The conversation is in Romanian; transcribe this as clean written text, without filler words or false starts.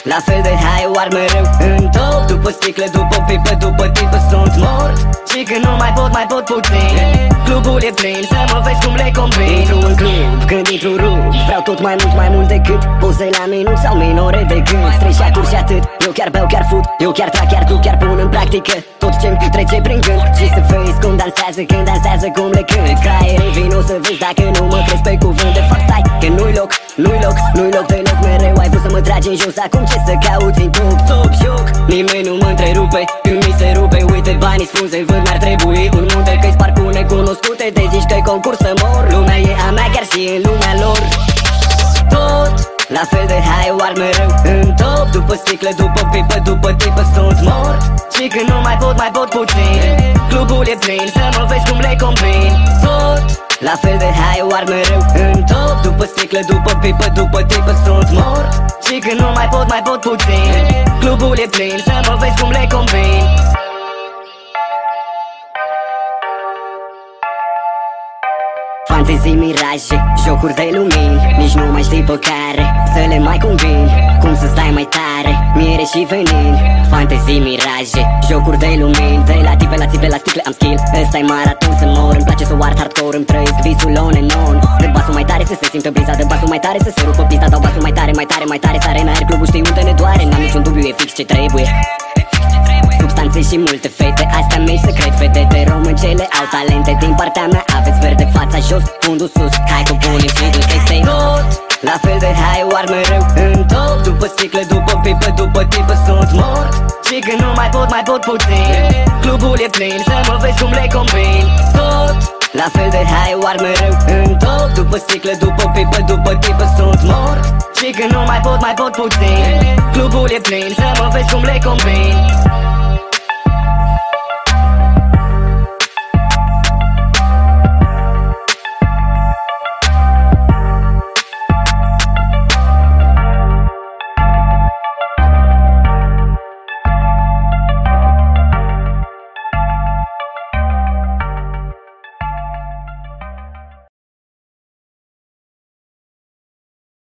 La fel de high, oar mereu în top. După sticle, după pipă, după tipă sunt mort. Și când nu mai pot puțin, clubul e plin, să mă vezi cum le combin. Intru în club, când intru rup, vreau tot mai mult decât poze la minut sau minore de gând. Trei șaturi și atât, eu chiar beau, chiar fut, eu chiar trag, chiar tu, chiar pun în practică tot ce-mi trece prin gând. Și să vezi cum dansează, când dansează, cum le cânt. Craierii vino să vezi dacă nu mă crezi pe cuvânt. De fapt stai, că nu-i loc deloc. Mereu ai vrut să mă tragi în jos, acum ce să cauți în top șoc. Nimeni nu mă întrerupe, când mi se rupe. Uite banii sfrunze, văd mi-ar trebui un munte, că-i sparg cu necunoscute. Te zici că-i concurs să mor, lumea e a mea chiar și în lumea lor. Tot la fel de high, oar mereu în top. După sticle, după pipă, după tipă sunt mort. Și când nu mai pot puțin, clubul e plin, să mă vezi cum le combin. Tot la fel de high, oar mereu în top. După sticle, după pipă, după tipă sunt mort. Și când nu mai pot puțin, clubul e plin, să mă vezi cum le combin. Fantezii, miraje, jocuri de lumini, nici nu mai știi pe care să le mai combini. Cum să stai mai tare, miere și venin. Fantezii, miraje, jocuri de lumini. De la tipe la țipe la sticle am skill. Ăsta-i maraton să mor, îmi place să art hardcore, îmi trăiesc visul on and on. Dă basul mai tare să se simtă briza, dă basul mai tare să se rupă pista. Dau basul mai tare, sare în aer, clubul știi unde ne doare. N-am niciun dubiu, e fix ce trebuie. Substanțe și multe fete, astea mei secret. Fetete româncele au talente, din partea mea aveți verde, fața jos, fundul sus. Hai cu bunii și du stay tot la fel de high, oar mereu în top. După sticle, după pipă, după tipă sunt mort. Și când nu mai pot puțin, clubul e plin, să mă vezi cum le combin. Tot la fel de high, oar mereu în top. După sticle, după pipă, după tipă sunt mort. Și când nu mai pot puțin, clubul e plin, să mă vezi cum le combin.